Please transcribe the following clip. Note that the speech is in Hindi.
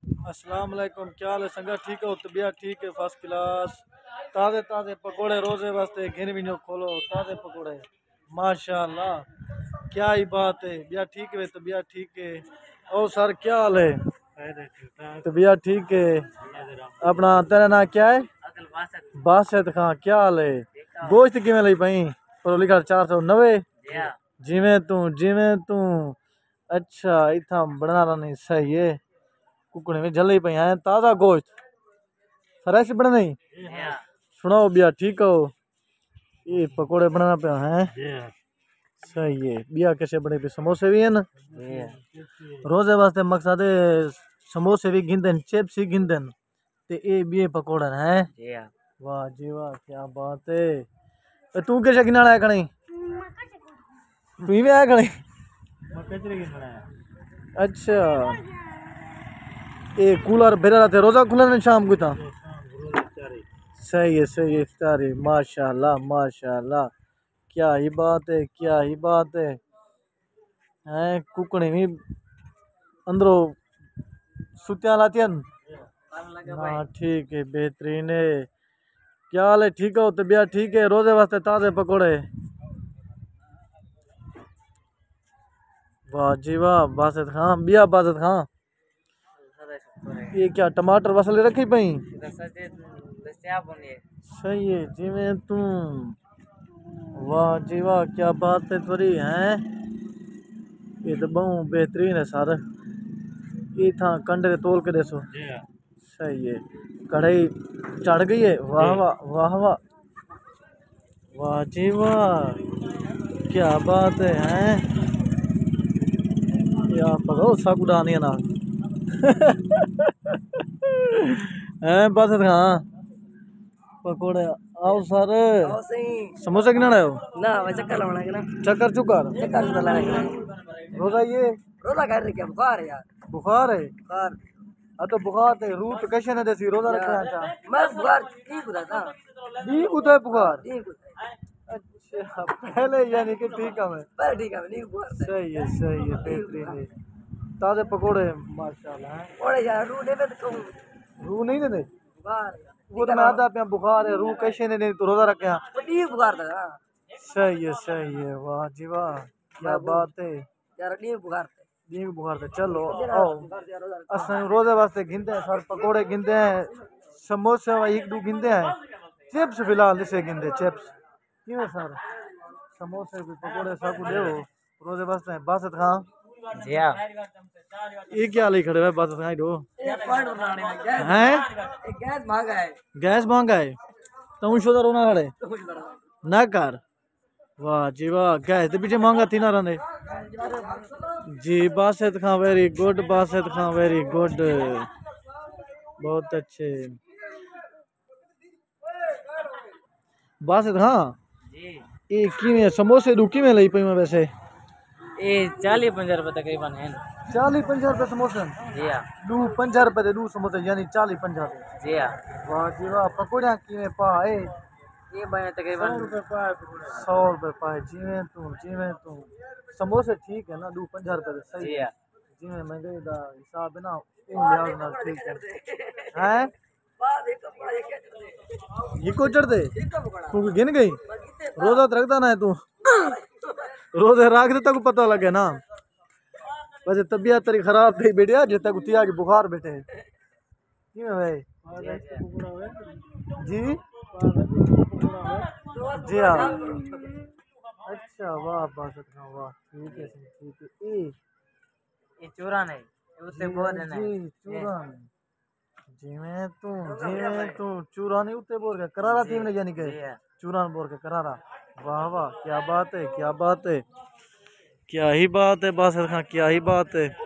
अस्सलाम वालेकुम, क्या हाल है संगा? ठीक हो? तबीयत ठीक है? First class. ताज़े ताज़े पकोड़े रोजे वास्ते घिन भी खोलो, ताज़े पकोड़े माशाल्लाह। क्या ही बात है, बिया ठीक है, तबीयत ठीक है। ओ सर क्या हाल है? तबीयत ठीक है। अपना तेरा नाम क्या है? बासित खां, क्या हाल है? गोश्त किमें लई पई? पर लिखा 490। जिमें तू अच्छा इतना बना नहीं सही है। कुकड़े में जल ही पई हैं, ताज़ा गोश्त फ्रेश बने नहीं। सुनाओ बिया ठीक हो? ये पकोड़े बनाना पे हैं, सही है। बिया कैसे बने पे? समोसे भी है ना रोजे वास्ते मकसद है। समोसे भी गिनते हैं, चिप्स भी गिनते हैं, ते ये भी पकोड़े हैं। वाह जी वाह, क्या बात है। तू कैसे गिनाना है कहीं? तू ही में आया कहीं? अच्छा, ये कूलर बेरा रहते रोजा कूलर ने शाम को था। सही है इफ्तारी, माशाल्लाह माशाल्लाह। क्या ही बात है, क्या ही बात है। हैं कुकड़ी भी अंदरों सुत्या लाती हैं। हाँ ठीक है, बेहतरीन है। क्या हाल है? ठीक हो? तबीयत ठीक है? रोजे वास्ते ताज़े पकोड़े। वाह जी वाह, बासित खां, बिया बासित खां। ये क्या टमाटर वसले रखी पई? सही है जिमें तू। वाह जी वाह, क्या बात है थोड़ी हैं। ये तो बहु बेहतरीन है सर। ये था कंडे के तोल के देखो। सही है। कढ़ाई चढ़ गई है। वाह वाह वाह वाह, वाह जी वाह, क्या बात है हैं। या पको साकुडानी ना हैं बस हाँ पकोड़े आओ सर। समोसा किना हो ना मैं चक्कर लगाना है ना। चक्कर चुकर चक्कर तो लगाना है। रोजा ये रोजा कर रही क्या बुखार है यार। बुखार है। बुखार तो बुखार थे रूट कैसे न देसी रोजा रखा था। मैं बुखार ठीक होता था। ठीक होता है बुखार। ठीक होता है। अच्छा पहले यानी कि ठीक है मैं पर ठीक है नहीं बुखार था। सही है बेहतरीन है। ताजे पकोड़े माशाल्लाह हैं। ओए यार रू दे तो कहूं रूह नहीं देते बुखार वो तो मैं आता पे बुखार है। रूह कैसे नहीं तो रोजा रखे। ठीक बुखार था। सही है वाह जी वाह, क्या बात है। यार ठीक बुखार था। नींद बुखार थे चलो आओ। असां रोजे वास्ते गिनते हैं सर, पकोड़े गिनते हैं, समोसे एक दो गिनते हैं, चिप्स फिलहाल इसे गिनते चिप्स क्यों सर। समोसे भी पकोड़े सब दे रोजे वास्ते बासत खां। जी हां ये क्या ले खड़े हुए बासत खां दो हैं। गैस महंगा है। गैस महंगा है तो शोदा रोना खड़े ना कर। वाह जी वाह, गैस के पीछे महंगा थी ना रहने जी। Basit Khan very good, Basit Khan very good, बहुत अच्छे बासित खां। ये किमें समोसे दू किमें लई पई मैं वैसे? ये 40-50 रुपए तकरीबन है। 40-50 रुपए समोसे? जी हां। दू 50 रुपए दे दू समोसे यानी 40-50। जी हां। वाह जी वाह, पकोड़िया किमें पा है? ये बने तकरीबन 100 रुपए पाए। 100 रुपए पाए जिमें तू समोसे ठीक है ना, दू 50 रुपए दे सही है। जिमें महंगाई दा हिसाब है ना उन लिहाज नाल ठीक है हैं। ये को चढ़ दे तू गिन गई। रोजा तो रखता ना है तू, रोजे रख दे तक पता लगे ना। वैसे तबीयत तेरी खराब थी बेटिया जिस तक तिया की बुखार बैठे क्यों भाई जी। जी हाँ अच्छा वाह बात वाह ठीक है। ये चूरा नहीं उससे बोल देना है। चूरान जिमें तू चूरानी उत्ते बोल के करारा थी ने यानी के चूरान बोल के करारा। वाह वाह क्या बात है, क्या बात है, क्या ही बात है बासित खां, क्या ही बात है।